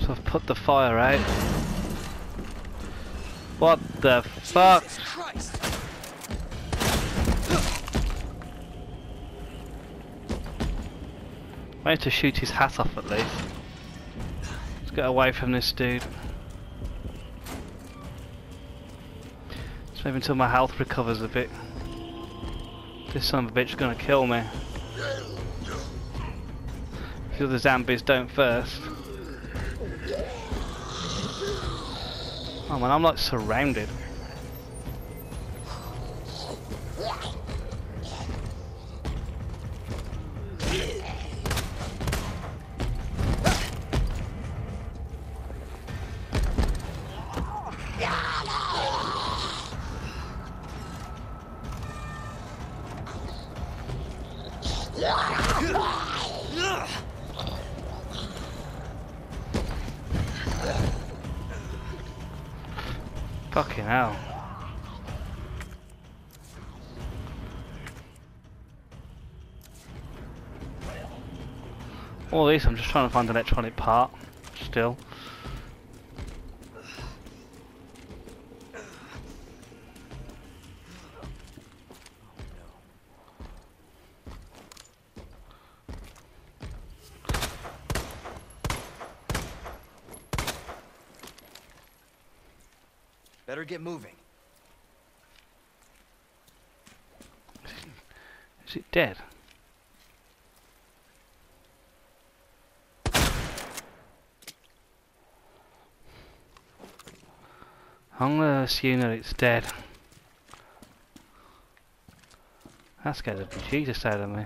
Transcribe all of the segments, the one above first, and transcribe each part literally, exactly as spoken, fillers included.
So I've put the fire out. What the fuck? I need to shoot his hat off at least. Let's get away from this dude. Just wait until my health recovers a bit. This son of a bitch is gonna kill me. If the other zombies don't first. Oh man, I'm like surrounded. Fucking hell. All these, I'm just trying to find an electronic part, still. Better get moving. Is it dead? I'm gonna assume that it's dead. That scared the Jesus out of me.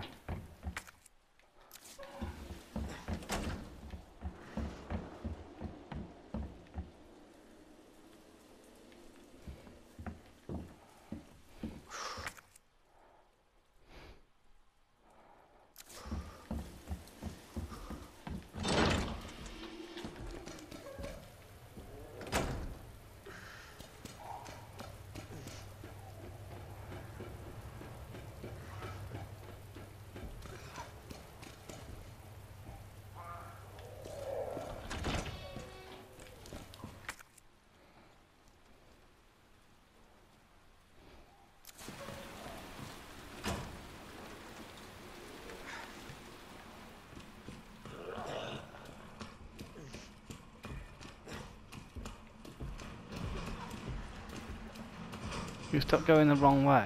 You stop going the wrong way.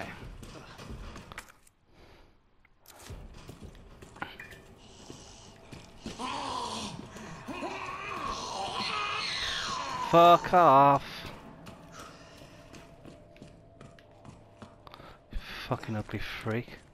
Fuck off. You fucking ugly freak.